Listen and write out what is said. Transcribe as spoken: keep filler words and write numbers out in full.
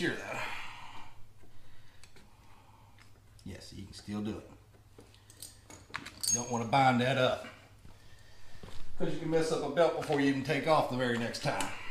secure that. Yes, you can still do it. You don't want to bind that up, because you can mess up a belt before you even take off the very next time.